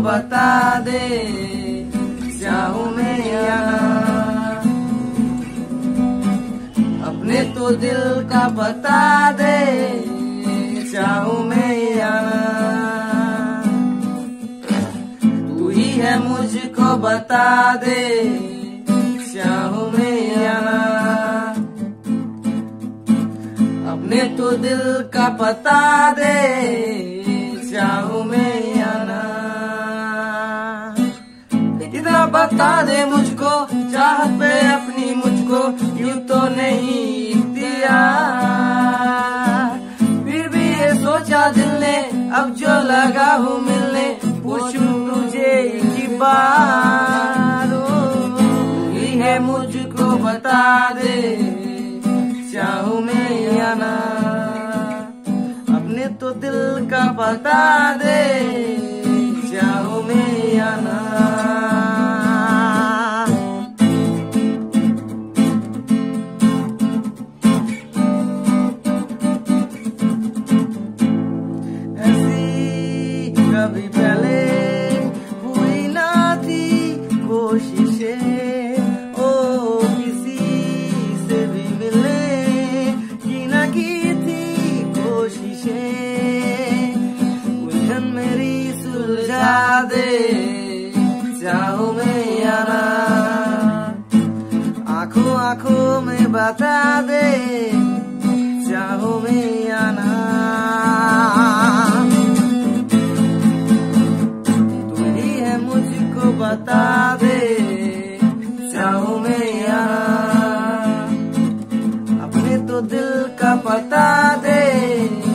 बता दे, चाहूं मैं या ना। अपने तो दिल का बता दे, चाहूं मैं या ना। तू ही है मुझको बता दे, चाहूं मैं या ना। अपने तो दिल का बता दे, चाहूं मैं या ना। इतना बता दे मुझको, चाहत पे अपनी मुझको यूं तो नहीं दिया। फिर भी ये सोचा दिल ने, अब जो लगा हूँ मिलने, पूछूं तुझे एक बार। ही है मुझको बता दे, चाहूं मैं या ना। अपने तो दिल का बता दे, चाहूं मैं या ना। ऐसी कभी पहले हुई ना थी कोशिशें, ओ किसी से भी मिलने की ना की थी कोशिशें। उलझन मेरी सुलझा दे, चाहूं मैं या ना। आंखों आंखों में बता दे, चाहूं मैं या ना। तू ही है मुझको बता दे, चाहूं मैं या ना। अपने तो दिल का बता दे,